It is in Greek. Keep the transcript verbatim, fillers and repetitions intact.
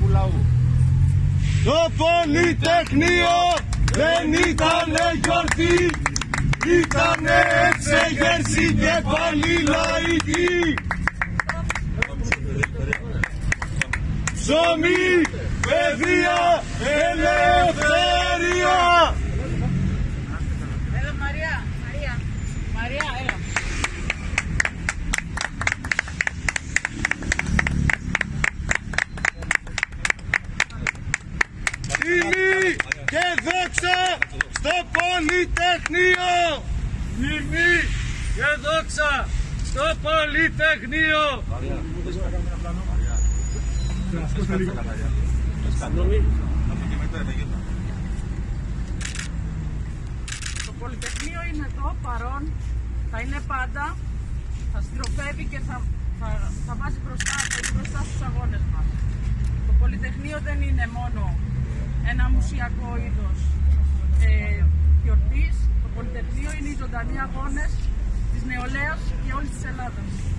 λαού. Το Πολυτεχνείο δεν ήτανε γιορτή, ήτανε εξεγέρση και πάλι λαϊκή. Ψωμί, παιδεία, ελευθερία. Έλα Μαρία, Μαρία, Μαρία, έλα. Τιμή και δόξα στο Πολυτεχνείο. Τιμή και δόξα στο Πολυτεχνείο. Το Πολυτεχνείο είναι εδώ, παρόν, θα είναι πάντα, θα στροφεύει και θα, θα, θα βάζει μπροστά, θα είναι μπροστά στους αγώνες μας. Το Πολυτεχνείο δεν είναι μόνο ένα μουσιακό είδος ε, γιορτής. Το Πολυτεχνείο είναι οι ζωντανοί αγώνες της νεολαίας και όλης της Ελλάδας.